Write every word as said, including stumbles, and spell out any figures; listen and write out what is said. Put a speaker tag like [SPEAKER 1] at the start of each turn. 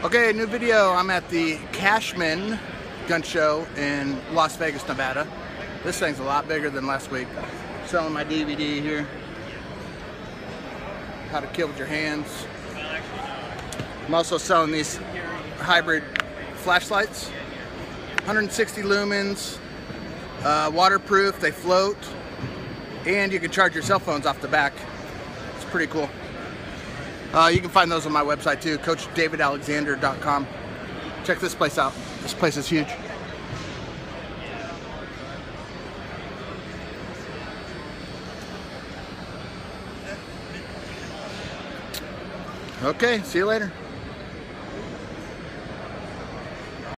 [SPEAKER 1] Okay, new video. I'm at the Cashman gun show in Las Vegas, Nevada. This thing's a lot bigger than last week. Selling my D V D here. How to kill with your hands. I'm also selling these hybrid flashlights. one hundred sixty lumens, uh, waterproof, they float, and you can charge your cell phones off the back. It's pretty cool. Uh, you can find those on my website too, coach david alexander dot com. Check this place out. This place is huge. Okay, see you later.